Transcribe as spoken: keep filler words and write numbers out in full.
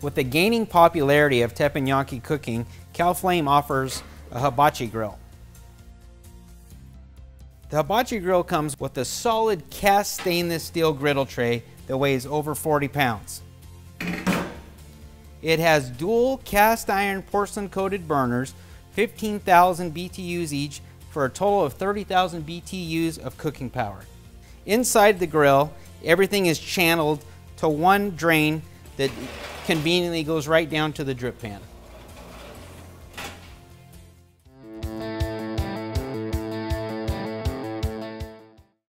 With the gaining popularity of teppanyaki cooking, CalFlame offers a hibachi grill. The hibachi grill comes with a solid cast stainless steel griddle tray that weighs over forty pounds. It has dual cast iron porcelain coated burners, fifteen thousand B T Us each, for a total of thirty thousand B T Us of cooking power. Inside the grill, everything is channeled to one drain that conveniently goes right down to the drip pan.